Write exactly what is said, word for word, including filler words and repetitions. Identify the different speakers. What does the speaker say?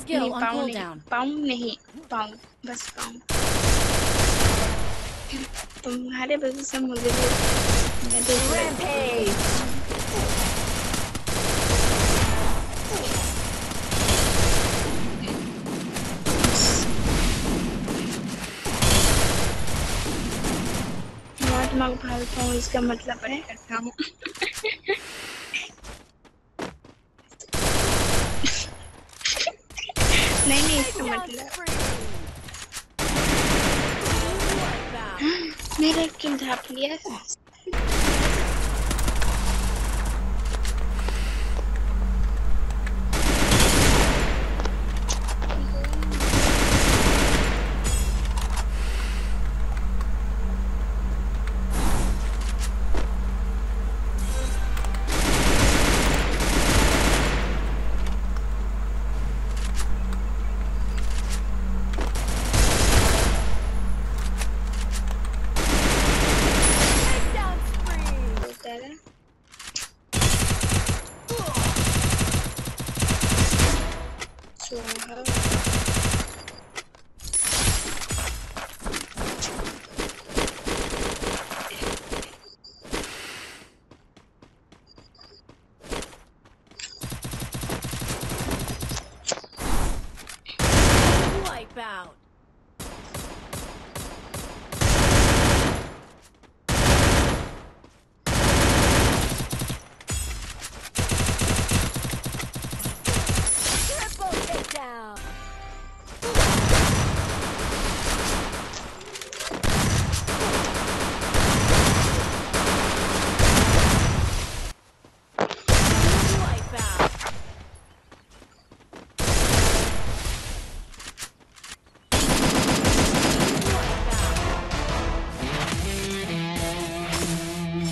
Speaker 1: skill
Speaker 2: नहीं
Speaker 1: on
Speaker 2: पाऊँ नहीं
Speaker 1: cooldown.
Speaker 2: पाऊँ नहीं पाऊँ बस पाऊँ तुम्हारे वजह से मुझे भी मैं देख
Speaker 1: Rampage.
Speaker 2: दिमाग फालता हूँ इसका मतलब है करता हूँ नहीं नहीं इसका मतलब मेरा किल ढाप लिया
Speaker 1: Wipe out.